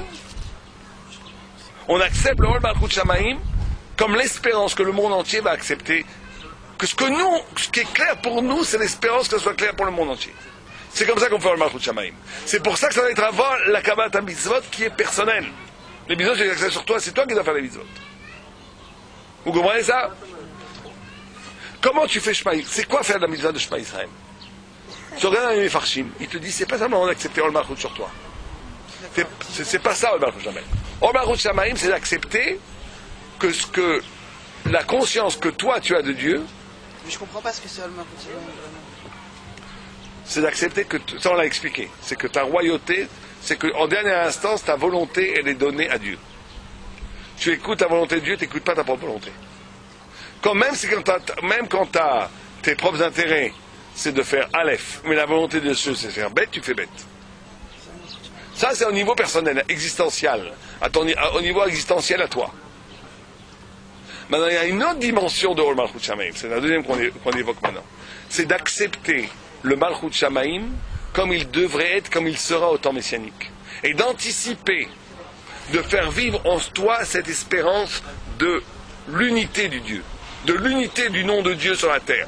on accepte le Ol Malchut Shamayim comme l'espérance que le monde entier va accepter. Que ce que nous, ce qui est clair pour nous, c'est l'espérance que ce soit clair pour le monde entier. C'est comme ça qu'on fait le Malchut Shamayim. C'est pour ça que ça va être avant la Kabbalat HaMitzvot qui est personnelle. Les mitzvot, c'est accès sur toi, c'est toi qui dois faire les mitzvot. Vous comprenez ça? Comment tu fais Shema? C'est quoi faire de la mitzvah de Shema Israël? Tu regardes les Mefarshim, il te dit, c'est pas simplement d'accepter Ol Malchut sur toi. C'est, c'est, c'est pas ça Ol Malchut Shamayim. Ol Malchut Shamayim, c'est d'accepter que ce que la conscience que toi tu as de Dieu. Mais je comprends pas ce que c'est Ol Malchut Shamayim. C'est d'accepter que, ça on l'a expliqué, c'est que ta royauté, c'est qu'en dernière instance, ta volonté, elle est donnée à Dieu. Tu écoutes ta volonté de Dieu, tu n'écoutes pas ta propre volonté. Quand même, c'est quand t'as, même quand tu as tes propres intérêts, c'est de faire Aleph, mais la volonté de Dieu, c'est de faire bête, tu fais bête. Ça, c'est au niveau personnel, existentiel, à ton, au niveau existentiel à toi. Maintenant, il y a une autre dimension de Ol Malchut Shamayim, c'est la deuxième qu'on, é, qu'on évoque maintenant. C'est d'accepter le Malchut Shamayim comme il devrait être, comme il sera au temps messianique. Et d'anticiper, de faire vivre en toi cette espérance de l'unité du Dieu, de l'unité du nom de Dieu sur la terre.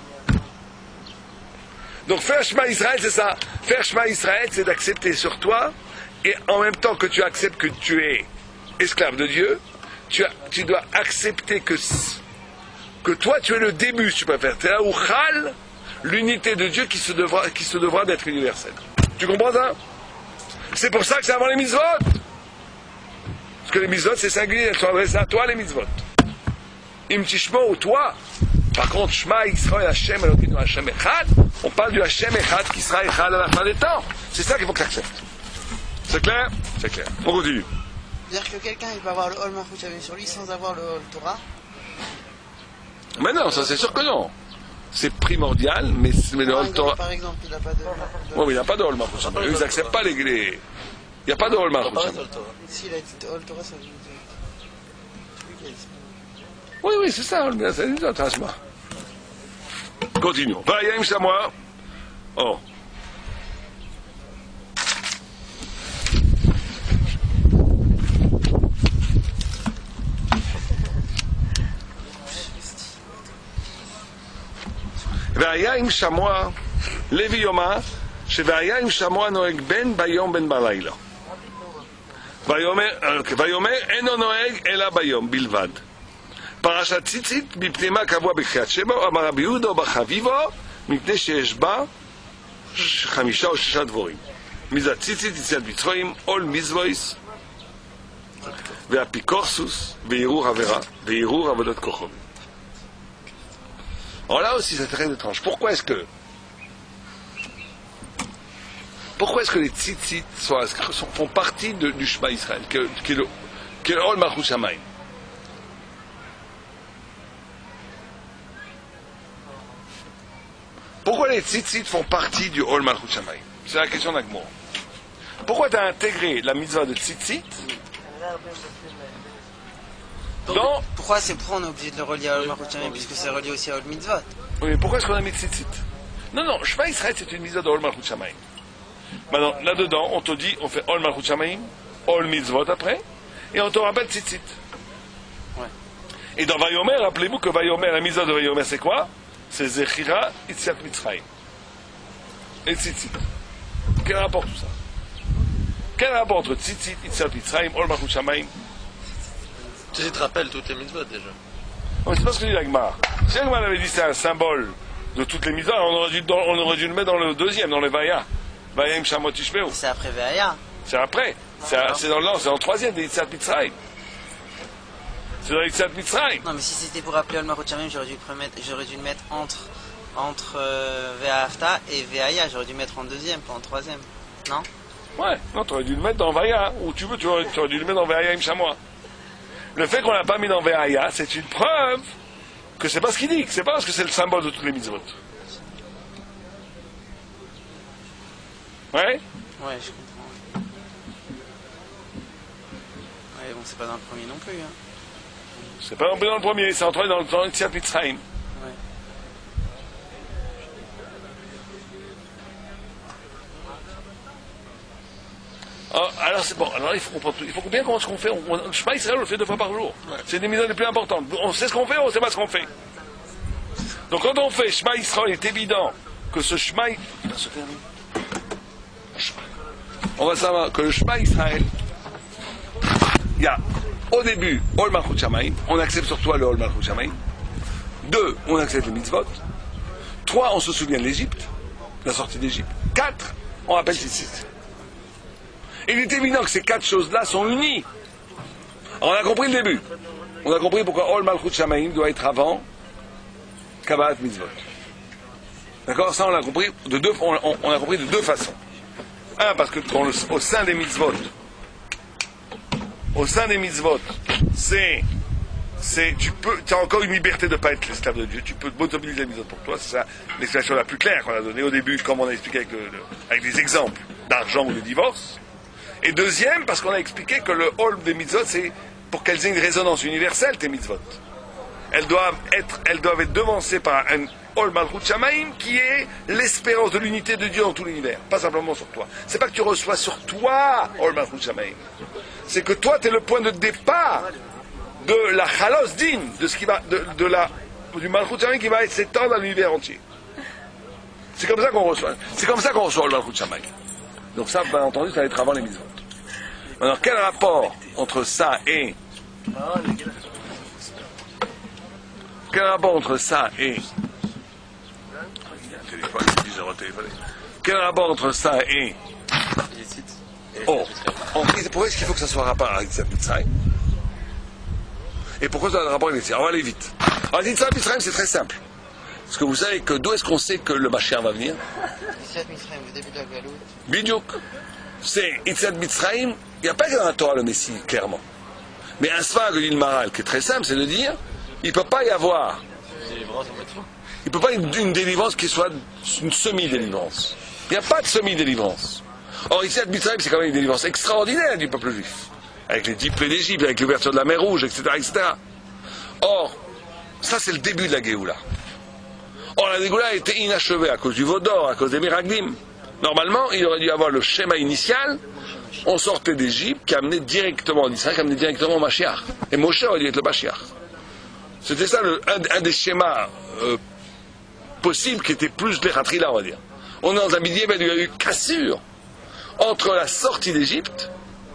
Donc faire Shema Israël, c'est ça. Faire Shema Israël, c'est d'accepter sur toi, et en même temps que tu acceptes que tu es esclave de Dieu, tu, as, tu dois accepter que, que toi tu es le début, si tu préfères. Tu es là où Chal, l'unité de Dieu qui se devra, qui se devra d'être universelle. Tu comprends ça? C'est pour ça que c'est avant les mitzvot. Parce que les mitzvot, c'est singulier, elles sont adressées à toi, les mitzvot. Im tishmo, toi. Par contre, Shema Israël Hashem Elokeinu Hashem Echad, on parle du Hashem Echad qui sera Echad à la fin des temps. C'est ça qu'il faut que tu acceptes. C'est clair? C'est clair. On continue. C'est-à-dire que quelqu'un il peut avoir le Ol Malchut Shamayim sur lui sans avoir le Ol Torah? Mais non, ça c'est sûr que non. C'est primordial, mais, mais le Ol Torah. Par exemple, il n'a pas de. Oui, mais il n'y a pas de Ol Malchut Shamayim. Ils n'acceptent pas les. les... Il n'y a pas de Ol Malchut Shamayim. Si, il a dit Ol Torah, ça veut dire. Oui, oui, c'est ça, c'est une autre asma. Continuons. Vayim Shamoa. Oh. והיה עם שמוע, לוי יאמר, שהיה עם שמוע נוהג בין ביום בין בלילה. ויאמר אינו נוהג אלא ביום בלבד. פרשת ציצית מפני מה קבוע בקריאת שמע, אמר רבי יהודה בחביבו, מפני שיש בה חמישה או שישה דבורים. מזה ציצית יציאת מצרים, עול מזבויס, והפיקורסוס, וערעור עבירה, וערעור עבודת כוכבים. Alors là aussi, c'est très étrange. Pourquoi est-ce que, pourquoi est-ce que les tzitzit sont, sont, font partie de, du Shema Israël, qui est le, qui est le Ol Malchut Shamayim? Pourquoi les tzitzit font partie du Ol Malchut Shamayim? C'est la question d'Agmor. Pourquoi tu as intégré la mitzvah de tzitzit dans... Pourquoi c'est pourquoi on est obligé de le relier à Ol Malchut Shamayim puisque c'est relié aussi à Ol Mitzvot? Oui, mais pourquoi est-ce qu'on a mis tzitzit? Non, non, Shema Israël c'est une mitzvah de Ol Malchut Shamayim. Maintenant, là-dedans, on te dit, on fait Ol Malchut Shamayim, Ol Mitzvot après, et on te rappelle tzitzit. Ouais. Et dans Vayomer, rappelez-vous que Vayomer, la mitzvah de Vayomer c'est quoi? C'est Zechira Itziat Mitzrayim. Et tzitzit. Quel rapport tout ça? Quel rapport entre Tzitzit, Yitzhak Mitzrayim, Ol Malchut Shamayim? Tu te rappelles toutes les mitzvot déjà. Oh, c'est pas ce que dit l'Agmar. Si l'Agmar avait dit que c'est un symbole de toutes les mitzvot, on aurait dû, dans, on aurait dû le mettre dans le deuxième, dans les Vaya. Vaya im Shamot Tishmeu. C'est après Veaya. C'est après. C'est, c'est dans le c'est dans le troisième des Yitzhak Mitzrayim. C'est dans Yitzhak Mitzrayim. Non, mais si c'était pour appeler Ol Malchut Shamayim, j'aurais dû, le mettre- j'aurais dû le mettre entre, entre euh, Ve'ahavta et Veaya. J'aurais dû le mettre en deuxième, pas en troisième. Non? Ouais, non, tu aurais dû le mettre dans Vaya, où tu veux, tu aurais, tu aurais dû le mettre dans Vaya im Shamoa. Le fait qu'on l'a pas mis dans Veaya, c'est une preuve que c'est pas ce qu'il dit, que c'est pas parce que c'est le symbole de toutes les mitzvot. Ouais? Ouais, je comprends. Ouais, bon, c'est pas dans le premier non plus. Hein. C'est pas non plus dans le premier, c'est entré dans le dans Yitzhak Mitzrayim. Ouais. Ah, alors c'est bon, alors il faut comprendre tout. Il faut bien comprendre ce qu'on fait. On, on, le Shema Israël, on le fait deux fois par jour. Ouais. C'est des mitzvot les plus importantes. On sait ce qu'on fait ou on sait pas ce qu'on fait. Donc quand on fait Shema Israël, il est évident que ce Shema... Il va se fermer. On va savoir que le Shema Israël, il y a au début Ol Malchut Shamayim, on accepte sur toi le Ol Malchut Shamayim. Deux, on accepte le mitzvot. Trois, on se souvient de l'Égypte, la sortie d'Égypte. Quatre, on rappelle Tzitzit. Et il est évident que ces quatre choses-là sont unies. Alors, on a compris le début. On a compris pourquoi Ol Malchut Shamayim doit être avant Kabbalat Mitzvot. D'accord? Ça, on a compris de deux, on, on, on a compris de deux façons. Un, parce que dans le, au sein des mitzvot, au sein des mitzvot, c'est, c'est, tu peux, tu as encore une liberté de ne pas être l'esclave de Dieu. Tu peux mobiliser les mitzvot pour toi. C'est ça l'explication la plus claire qu'on a donnée au début, comme on a expliqué avec, le, le, avec des exemples d'argent ou de divorce. Et deuxième, parce qu'on a expliqué que le hall des mitzvot, c'est pour qu'elles aient une résonance universelle, tes mitzvot. Elles doivent être, elles doivent être devancées par un Ol Malchut Shamayim qui est l'espérance de l'unité de Dieu dans tout l'univers, pas simplement sur toi. C'est pas que tu reçois sur toi Ol Malchut Shamayim. C'est que toi, tu es le point de départ de la Chalos Din, de ce qui va, de, de la, du Malchut Shamayim qui va s'étendre à l'univers entier. C'est comme ça qu'on reçoit. C'est comme ça qu'on reçoit Ol Malchut Shamayim. Donc ça, bien entendu, ça va être avant les mitzvot. Alors, quel rapport entre ça et... Quel rapport entre ça et... Quel rapport entre ça et... Oh, pourquoi est-ce qu'il faut que ça soit rapport avec Yitzhak Mitzrayim? Et pourquoi ça a un rapport avec Yitzhak? On va aller vite. Alors, Yitzhak Mitzrayim, c'est très simple. Parce que vous savez que d'où est-ce qu'on sait que le Mashiach va venir? Yitzhak Mitzrayim, le début de la Galoute. Bidiouk. C'est Yitzhak Mitzrayim, il n'y a pas que dans la Torah le Messie, clairement. Mais un svag de l'île Maral, qui est très simple, c'est de dire, il ne peut pas y avoir... Il ne peut pas y avoir une délivrance qui soit une semi-délivrance. Il n'y a pas de semi-délivrance. Or, Yitzhak Mitzrayim, c'est quand même une délivrance extraordinaire du peuple juif. Avec les dix plaies d'Égypte, avec l'ouverture de la mer Rouge, et cetera, et cetera. Or, ça c'est le début de la Géoula. Or, la Géoula a été inachevée à cause du Vaudor, à cause des Miraglim. Normalement, il aurait dû avoir le schéma initial. On sortait d'Égypte, qui amenait directement en Israël, qui amenait directement au Mashiach. Et Moshe aurait dû être le Mashiach. C'était ça le, un, un des schémas euh, possibles qui était plus l'Echatrila, on va dire. On est dans un milieu, il y a eu cassure entre la sortie d'Égypte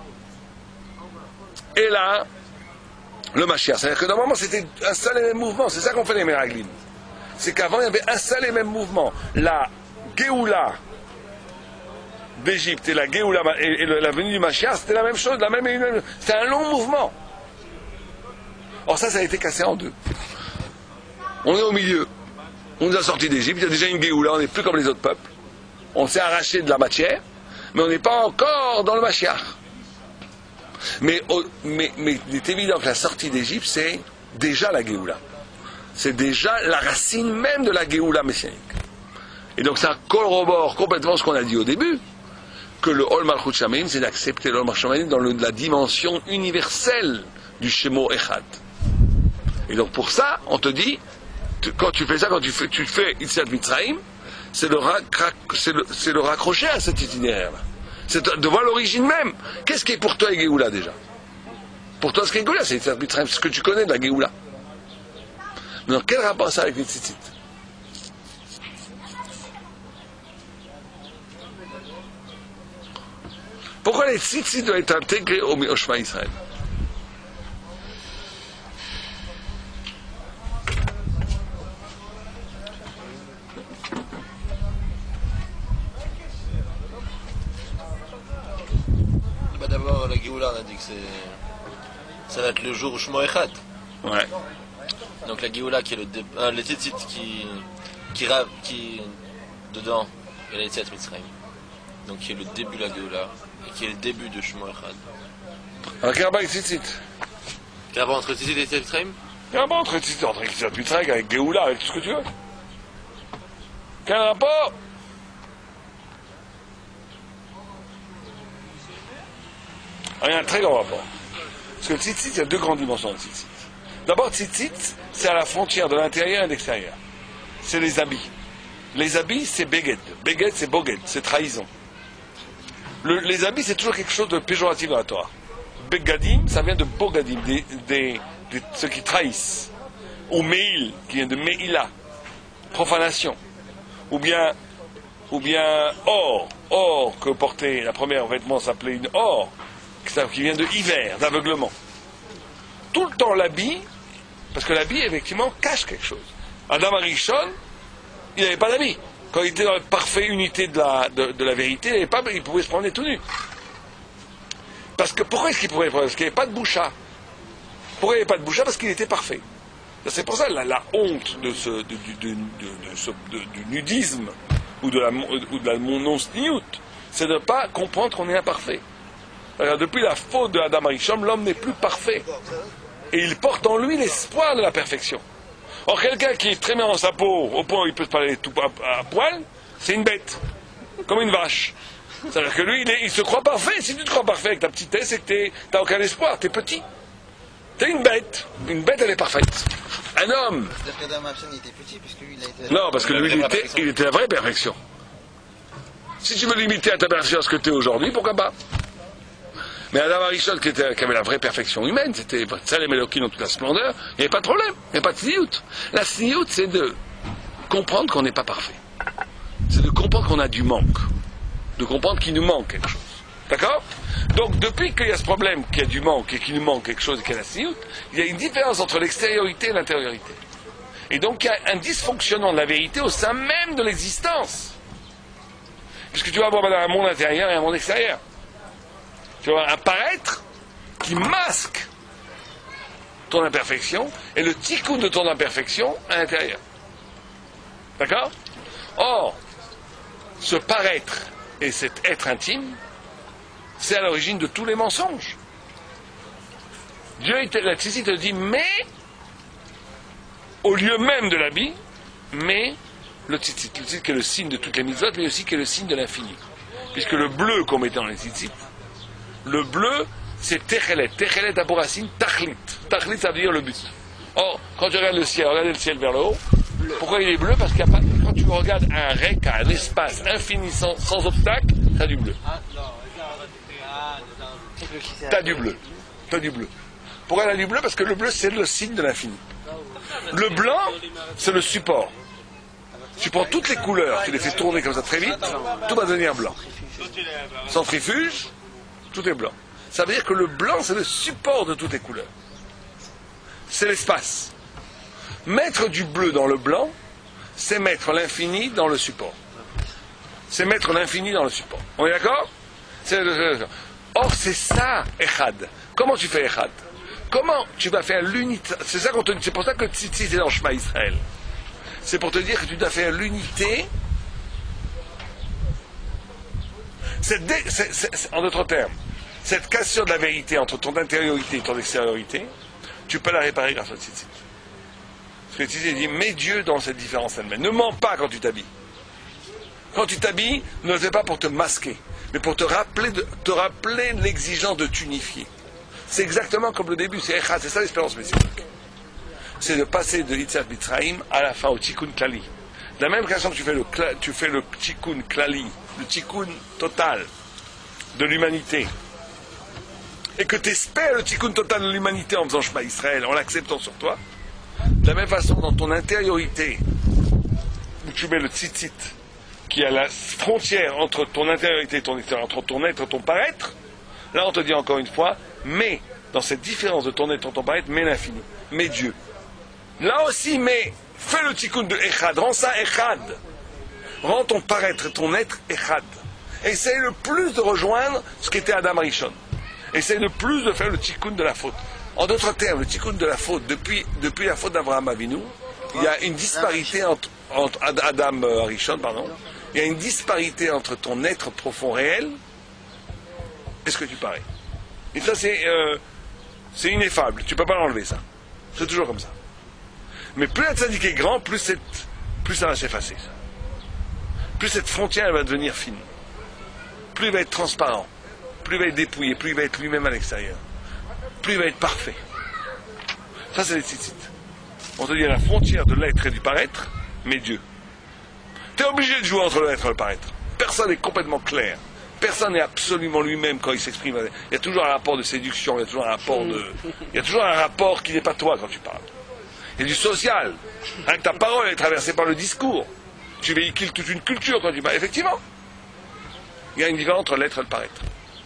et là, le Mashiach. C'est-à-dire que normalement, c'était un seul et même mouvement. C'est ça qu'on fait les Meraglim. C'est qu'avant, il y avait un seul et même mouvement. La Géoula d'Égypte et la Géoula et, et la venue du Mashiach, c'était la même chose, la même, c'était un long mouvement. Or ça, ça a été cassé en deux. On est au milieu. On nous a sortis d'Égypte, il y a déjà une Géoula, on n'est plus comme les autres peuples. On s'est arraché de la matière, mais on n'est pas encore dans le Mashiach. Mais, mais, mais il est évident que la sortie d'Égypte, c'est déjà la Géoula. C'est déjà la racine même de la Géoula messianique. Et donc ça corrobore complètement ce qu'on a dit au début, que le Ol Malchut Shamayim, c'est d'accepter le Ol Malchut Shamayim dans le, la dimension universelle du Shemo Echad. Et donc pour ça, on te dit, tu, quand tu fais ça, quand tu fais, tu fais Yitzhak Mitzrayim, c'est le, c'est, le, c'est le raccrocher à cet itinéraire-là. C'est de voir l'origine même. Qu'est-ce qui est pour toi la Géoula déjà? Pour toi, ce qui est Géoula, c'est Yitzhak Mitzrayim, c'est ce que tu connais de la Géoula. Mais dans quel rapport ça avec les tzitzit? Pourquoi les tzitzit doivent être intégrés au, au Shema Israël? Bah d'abord, la Géoula, on a dit que c'est... ça va être le jour où Shmo Echad. Ouais. Donc la Géoula qui est le dé... euh, les tzitzit qui... qui rave, qui... dedans, et la Yetziat Mitzrayim. Donc qui est le début de la Géoula, et qui est le début de Shmo Echad. Alors qu'il y a un bail tzitzit. Quel rapport entre tzitzit et Yetziat Mitzrayim? Il y a un rapport entre tzitzit, entre Yetziat Mitzrayim, avec Géoula, avec tout ce que tu veux. Quel rapport? Ah, il y a un très grand rapport. Parce que le tzitzit, il y a deux grandes dimensions de tzitzit. D'abord, tzitzit, c'est à la frontière de l'intérieur et de l'extérieur. C'est les habits. Les habits, c'est beged. Beged, c'est boged, c'est trahison. Le, les habits, c'est toujours quelque chose de péjoratif dans la Torah. Begadim, ça vient de bogadim, des, des, des, ceux qui trahissent. Ou meil, qui vient de meila, profanation. Ou bien, ou bien or, or que portait, la première vêtement s'appelait une or, qui vient de hiver, d'aveuglement. Tout le temps l'habit, parce que l'habit effectivement cache quelque chose. Adam Arishon, il n'avait pas d'habit. Quand il était dans la parfaite unité de la, de, de la vérité, il, avait pas, il pouvait se promener tout nu. Parce que pourquoi est-ce qu'il pouvait? Parce qu'il n'y avait pas de boucha. Pourquoi il n'y avait pas de boucha? Parce qu'il était parfait. C'est pour ça la, la honte de ce, de, de, de, de, ce, de, du nudisme ou de la, ou de la non-sniout, c'est de ne pas comprendre qu'on est imparfait. Alors, depuis la faute de Adam Arishon, l'homme n'est plus parfait. Et il porte en lui l'espoir de la perfection. Or, quelqu'un qui est très bien dans sa peau, au point où il peut se parler tout à, à poil, c'est une bête, comme une vache. C'est-à-dire que lui, il, est, il se croit parfait. Si tu te crois parfait avec ta petitesse, c'est que tu n'as aucun espoir, tu es petit. Tu es une bête. Une bête, elle est parfaite. Un homme. Peut-être qu'Adam Arishon était petit, parce que lui, il a été... Non, parce que lui, il était, il était la vraie perfection. Si tu veux limiter à ta perfection à ce que tu es aujourd'hui, pourquoi pas? Mais Adam Arishon, qui, était, qui avait la vraie perfection humaine, c'était Tsalem Elohim dans toute la splendeur, il n'y avait pas de problème, il n'y avait pas de sniout. La sniout, c'est de comprendre qu'on n'est pas parfait. C'est de comprendre qu'on a du manque. De comprendre qu'il nous manque quelque chose. D'accord? Donc, depuis qu'il y a ce problème, qu'il y a du manque et qu'il nous manque quelque chose et qu'il y a la sniout, il y a une différence entre l'extériorité et l'intériorité. Et donc, il y a un dysfonctionnement de la vérité au sein même de l'existence. Puisque tu vas avoir un monde intérieur et un monde extérieur. Tu vas avoir un paraître qui masque ton imperfection et le tikkun de ton imperfection à l'intérieur. D'accord? Or, ce paraître et cet être intime, c'est à l'origine de tous les mensonges. Dieu, la tzitzit te dit, mais, au lieu même de l'habit, mais le tzitzit. Le tzitzit qui est le signe de toutes les mitzvot, mais aussi qui est le signe de l'infini. Puisque le bleu qu'on mettait dans les tzitzit, le bleu, c'est Techelet. Techelet a pour racine Tachlit. Tachlit, ça veut dire le but. Or, quand tu regardes le ciel, regarde le ciel vers le haut, pourquoi il est bleu? Parce qu'il n'y a pas. Quand tu regardes un reka, un espace infini sans, sans obstacle, t'as du bleu. T'as du bleu. T'as du bleu. Pourquoi t'as du bleu? Parce que le bleu, c'est le signe de l'infini. Le blanc, c'est le support. Tu prends toutes les couleurs, tu les fais tourner comme ça très vite, tout va devenir blanc. Centrifuge, tout est blanc. Ça veut dire que le blanc, c'est le support de toutes les couleurs. C'est l'espace. Mettre du bleu dans le blanc, c'est mettre l'infini dans le support. C'est mettre l'infini dans le support. On est d'accord? Or, c'est ça, Echad. Comment tu fais Echad? Comment tu vas faire l'unité? C'est ça qu'on te dit. C'est pour ça que Tzitzit est dans Shema Israël. C'est pour te dire que tu dois faire l'unité. C'est dé... c'est, c'est, c'est, en d'autres termes, cette cassure de la vérité entre ton intériorité et ton extériorité, tu peux la réparer grâce au tzitzit. Parce que le tzitzit dit, mets Dieu dans cette différence elle-même. Ne mens pas quand tu t'habilles. Quand tu t'habilles, ne le fais pas pour te masquer, mais pour te rappeler, de, te rappeler l'exigence de t'unifier. C'est exactement comme le début, c'est Echad, c'est ça l'espérance messianique. C'est de passer de Yetziat Mitzrayim à la fin au Tikkun Klali. De la même façon que tu fais le, tu fais le Tikkun Klali, le Tikkun total de l'humanité, et que tu espères le Tikkun total de l'humanité en faisant Shema Israël, en l'acceptant sur toi, de la même façon dans ton intériorité, où tu mets le tzitzit, qui a la frontière entre ton intériorité et ton extérieur, entre ton être et ton paraître, là on te dit encore une fois, mais dans cette différence de ton être et ton paraître, mets l'infini, mets Dieu. Là aussi, mais fais le tikkun de Echad, rends ça Echad. Rends ton paraître et ton être Echad. Essaye le plus de rejoindre ce qu'était Adam Rishon. Essaye le plus de faire le tikkun de la faute. En d'autres termes, le tikkun de la faute, depuis, depuis la faute d'Abraham Avinu, il y a une disparité entre, entre Adam Rishon, pardon, il y a une disparité entre ton être profond réel et ce que tu parais. Et ça, c'est, euh, c'est ineffable. Tu ne peux pas l'enlever, ça. C'est toujours comme ça. Mais plus la tzaddik est grand, plus, cette, plus ça va s'effacer. Ça. Plus cette frontière elle va devenir fine. Plus il va être transparent. Plus il va être dépouillé. Plus il va être lui-même à l'extérieur. Plus il va être parfait. Ça, c'est les tzitzit. On te dit à la frontière de l'être et du paraître, mais Dieu. Tu es obligé de jouer entre l'être et le paraître. Personne n'est complètement clair. Personne n'est absolument lui-même quand il s'exprime. Il y a toujours un rapport de séduction, il y a toujours un rapport de... Il y a toujours un rapport qui n'est pas toi quand tu parles. Il y a du social. Hein, ta parole est traversée par le discours. Tu véhicules toute une culture quand tu parles. Effectivement. Il y a une différence entre l'être et le paraître.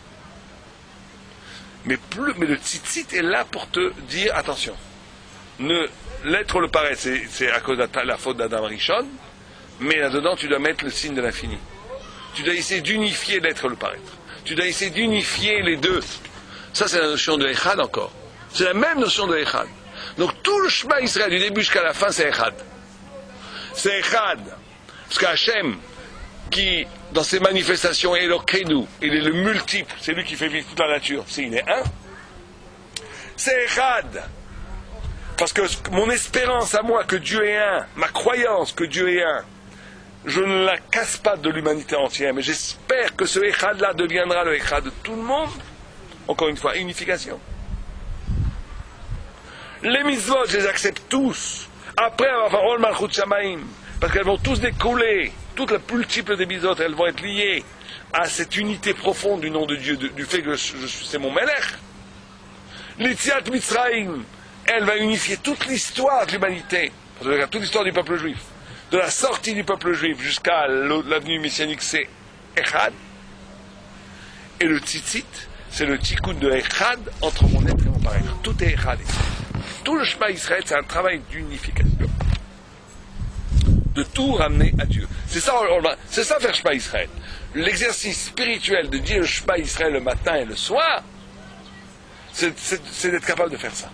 Mais, plus, mais le tzitzit est là pour te dire, attention, ne, l'être ou le paraître, c'est, c'est à cause de la, la faute d'Adam Rishon, mais là-dedans, tu dois mettre le signe de l'infini. Tu dois essayer d'unifier l'être et le paraître. Tu dois essayer d'unifier les deux. Ça, c'est la notion de Echad encore. C'est la même notion de Echad. Donc tout le Shema Israël, du début jusqu'à la fin, c'est Echad. C'est Echad. Parce qu'Hachem, qui, dans ses manifestations, est Elokeinu, il est le multiple, c'est lui qui fait vivre toute la nature, c'est il est un. C'est Echad. Parce que mon espérance à moi que Dieu est un, ma croyance que Dieu est un, je ne la casse pas de l'humanité entière, mais j'espère que ce Echad-là deviendra le Echad de tout le monde. Encore une fois, unification. Les mitzvot, je les accepte tous. Après avoir fait Ol Malchut Shamaim, parce qu'elles vont tous découler, toutes les multiples des mitzvot, elles vont être liées à cette unité profonde du nom de Dieu, du, du fait que je, je, c'est mon Melech. L'Itziat Mitzrayim, elle va unifier toute l'histoire de l'humanité, toute l'histoire du peuple juif, de la sortie du peuple juif jusqu'à l'avenue messianique, c'est Echad. Et le tzitzit, c'est le tikkun de Echad entre mon être et mon paraître. Tout est Echad. Tout le Shema Israël, c'est un travail d'unification. De tout ramener à Dieu. C'est ça, c'est ça faire Shema Israël. L'exercice spirituel de dire le Shema Israël le matin et le soir, c'est, c'est, c'est d'être capable de faire ça.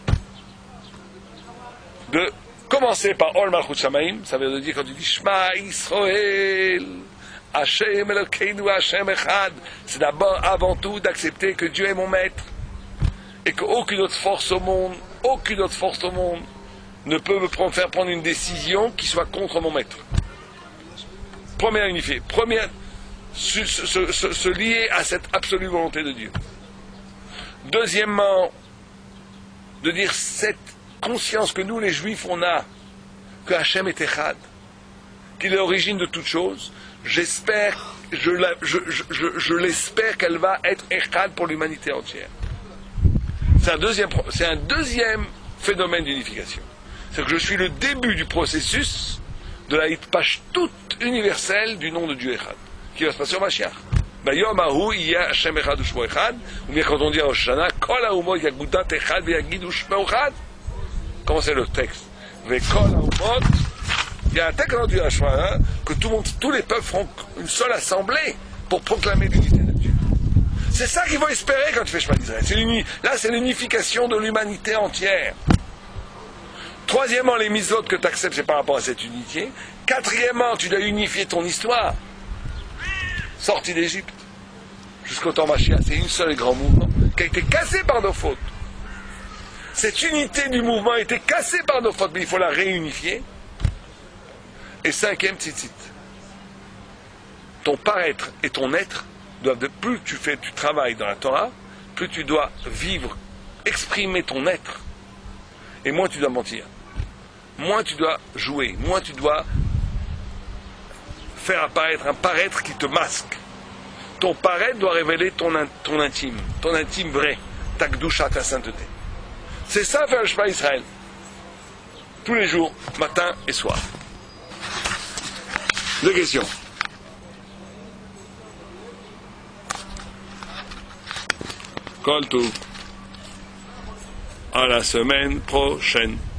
De commencer par Ol Malchut Shamaim, ça veut dire quand tu dis Shema Israël, Hashem Elokeinu Hashem Echad, c'est d'abord, avant tout, d'accepter que Dieu est mon maître et qu'aucune autre force au monde, aucune autre force au monde ne peut me prendre, faire prendre une décision qui soit contre mon maître. Première unifiée, première se, se, se, se lier à cette absolue volonté de Dieu. Deuxièmement, de dire cette conscience que nous les Juifs on a, que Hachem est Echad, qu'il est l'origine de toute chose. J'espère, je, la, je, je, je, je l'espère qu'elle va être Echad pour l'humanité entière. C'est un deuxième, c'est un deuxième phénomène d'unification. C'est que je suis le début du processus de la hitpash toute universelle du nom de Dieu Echad, qui va se passer au Mashiach. Bayom Ahu Iya Hashem Echad Ushmo Echad, ou bien quand on dit à Rosh Hashanah, Kol Haumot Yagudat Echad Ve'Yagid Ushmo Echad. Comment c'est le texte? Ve'Kol Haumot. Il y a un texte rendu à Shema, hein, que tout le monde, tous les peuples feront une seule assemblée pour proclamer l'unité de Dieu. C'est ça qu'il faut espérer quand tu fais Shema d'Israël. C'est l'uni... Là, c'est l'unification de l'humanité entière. Troisièmement, les mitzvot que tu acceptes, c'est par rapport à cette unité. Quatrièmement, tu dois unifier ton histoire. Sortie d'Égypte jusqu'au temps Mashiach, c'est une seule grand mouvement qui a été cassé par nos fautes. Cette unité du mouvement a été cassée par nos fautes, mais il faut la réunifier. Et cinquième tzitzit. Ton paraître et ton être doivent, de, plus tu fais du travail dans la Torah, plus tu dois vivre, exprimer ton être, et moins tu dois mentir. Moins tu dois jouer, moins tu dois faire apparaître un paraître qui te masque. Ton paraître doit révéler ton, ton intime, ton intime vrai, ta kdusha, ta sainteté. C'est ça faire le Shema Israël. Tous les jours, matin et soir. Deux questions. Kol Tov. À la semaine prochaine.